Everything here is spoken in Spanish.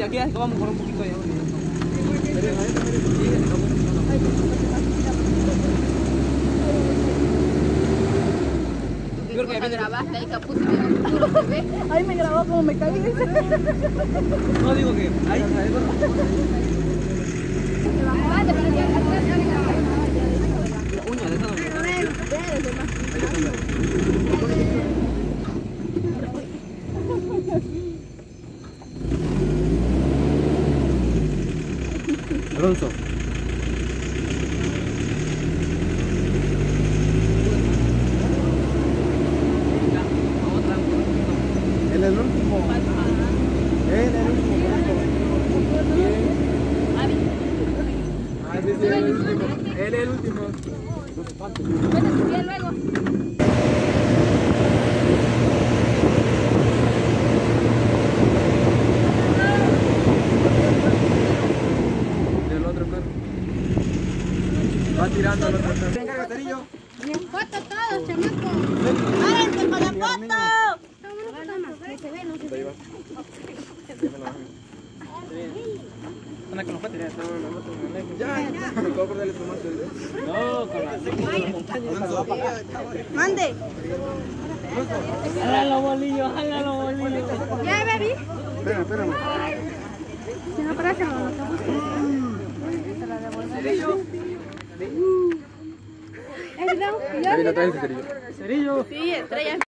de aquí vamos por un poquito allá. Yo creo que me grabaste ahí, capuz, duro, ¿ves? Ahí me grabó como me caí. No digo que ahí. Uña, Alonso. Él es el último. Él es el último. Él es el último. Bueno, subí luego. Del otro carro. Va tirando el otro carro. Venga, Cerillo. Foto todos, chamacos. ¡Párense con la foto! Anda con los patos. Ya, me puedo cortarle su mano. No, con la montaña. Mande. Jala los bolillos, jala los bolillos. Ya, baby. Espérame. Si no parece, no lo Ahí la traes, Cerillo. Cerillo. Sí, estrella.